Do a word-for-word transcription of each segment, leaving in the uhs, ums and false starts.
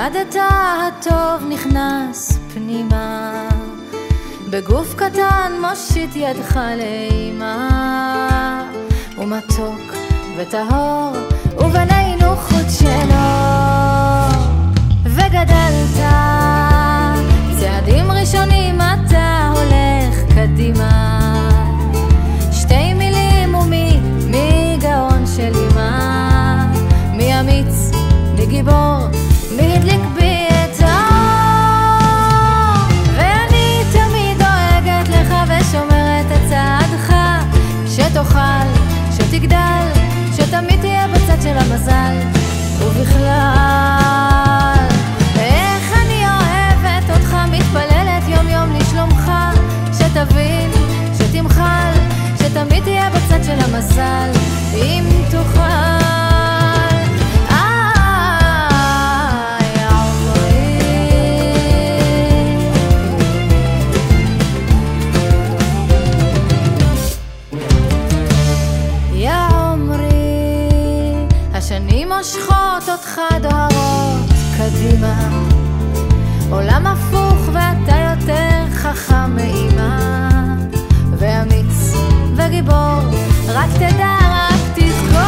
מיד את הטוב נכנס פנימה, בגוף קטן מושיט ידך לאמא, ומתוק וטהור ובינינו חוט שלו, וגדלת צעדים ראשונים אתה הולך קדימה, שתי מילים ומי מי גאון של אמא, מי אמיץ מי גיבור מי הדליק בי את האור, ואני תמיד דואגת לך ושומרת את צעדך, שתאכל שתגדל שתמיד תהיה בצד של המזל, ובכלל איך אני אוהבת אותך, מתפללת יום יום לשלומך, שתבין שתמחל שתמיד תהיה בצד של המזל, אם תוכל. השנים מושכות אותך דוהרות קדימה, עולם הפוך ואתה יותר חכם מאמא, ואמיץ וגיבור, רק תדע, רק תזכור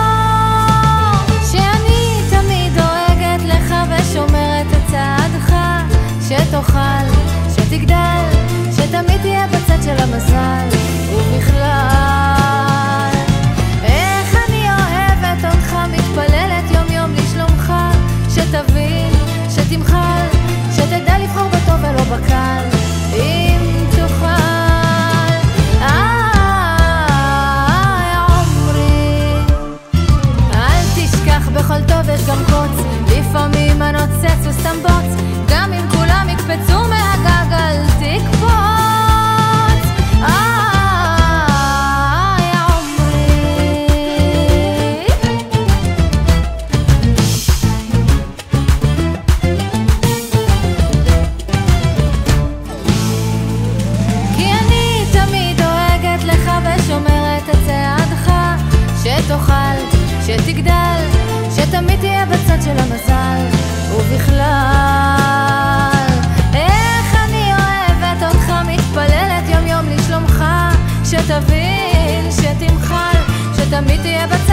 שאני תמיד דואגת לך ושומרת את צעדך, שתאכל, שתגדל, שתמיד תהיה בצד של המזל, ובכלל איך אני אוהבת אותך, מתפללת יום יום לשלומך, שתבין, שתמחל, שתדע לבחור בטוב ולא בקל, אם תוכל. איי עומרי, אל תשכח בכל טוב יש גם קוץ, לפעמים הנוצץ וסתם בוץ, גם אם כולם יקפצו מהגג אל תקפוץ. שתאכל, שתגדל, שתמיד תהיה בצד של המזל, ובכלל איך אני אוהבת אותך, מתפללת יום יום לשלומך, שתבין, שתמחל, שתמיד תהיה בצד